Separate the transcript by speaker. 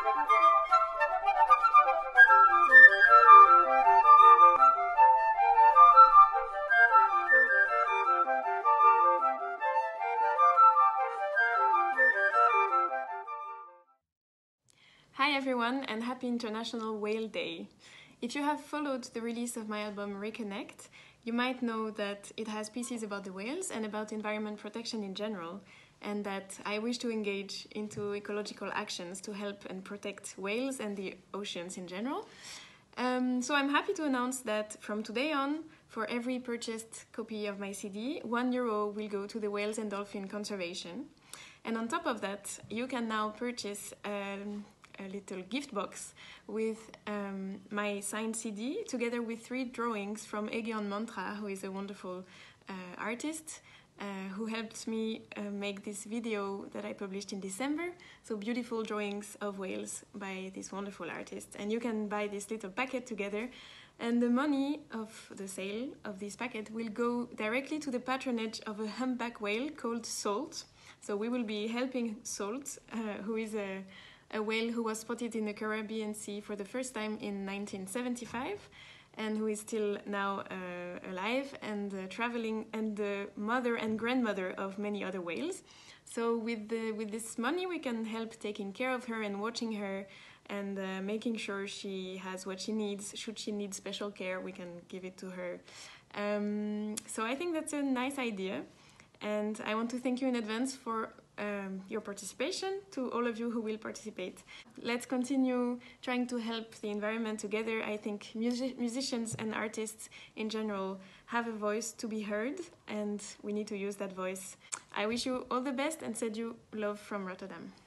Speaker 1: Hi everyone and happy International Whale Day! If you have followed the release of my album Reconnect, you might know that it has pieces about the whales and about environment protection in general, and that I wish to engage into ecological actions to help and protect whales and the oceans in general. So I'm happy to announce that from today on, for every purchased copy of my CD, €1 will go to the whales and dolphin conservation. And on top of that, you can now purchase a little gift box with my signed CD together with 3 drawings from Egeon Mantra, who is a wonderful artist who helped me make this video that I published in December. So beautiful drawings of whales by this wonderful artist, and you can buy this little packet together, and the money of the sale of this packet will go directly to the patronage of a humpback whale called Salt. So we will be helping Salt, who is a whale who was spotted in the Caribbean Sea for the first time in 1975 and who is still now alive and traveling, and the mother and grandmother of many other whales. So with this money we can help taking care of her and watching her and making sure she has what she needs. Should she need special care, we can give it to her. So I think that's a nice idea, and I want to thank you in advance for your participation, to all of you who will participate. Let's continue trying to help the environment together. I think musicians and artists in general have a voice to be heard, and we need to use that voice. I wish you all the best and send you love from Rotterdam.